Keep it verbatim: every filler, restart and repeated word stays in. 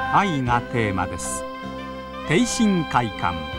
愛がテーマです。挺身会館。